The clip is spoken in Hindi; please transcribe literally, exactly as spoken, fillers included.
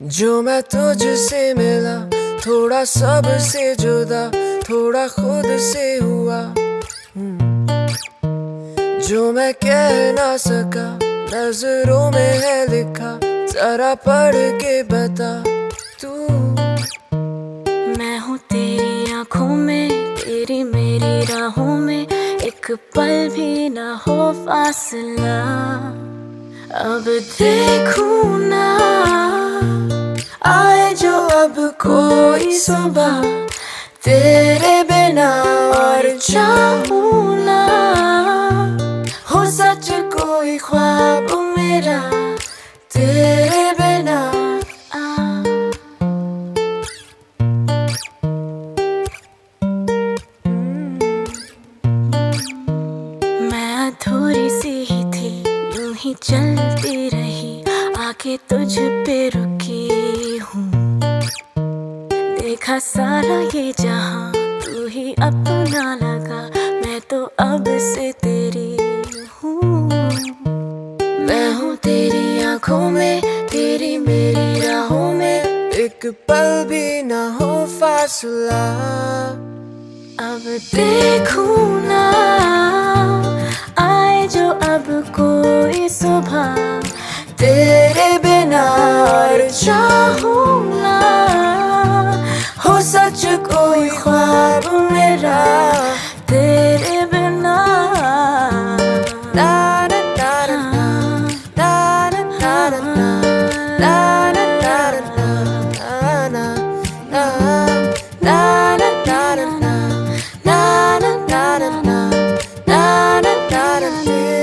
जो मैं तुझसे मिला, थोड़ा सबसे जुदा, थोड़ा खुद से हुआ। जो मैं कह ना सका, नजरों में है लिखा, जरा पढ़ के बता तू। मैं हूँ तेरी आंखों में, तेरी मेरी राहों में, एक पल भी ना हो फासला। अब देखूं ना आए जो अब कोई सुबह तेरे बिना, और चाहूं ना हो सच कोई ख्वाब मेरा तेरे बिना। मैं अधूरी सी ही थी, यूं ही चलती रही, आके तुझ पे रुकी हूँ। देखा सारा ये जहां, तू ही अपना लगा, मैं तो अब से तेरी हूँ। मैं हूँ तेरी आंखों में, तेरी मेरी राहों में, एक पल भी ना हो फासला। अब देखूं ना आए जो अब कोई सुबह तेरे बिना, और चाहूं ना हो सच कोई ख्वाब मेरा तेरे बिना। ना ना ना ना ना ना ना ना ना ना ना ना ना